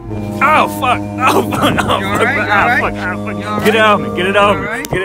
Oh fuck! Oh fuck! Oh fuck! You all right? Get it off me! Get it off me! Get it.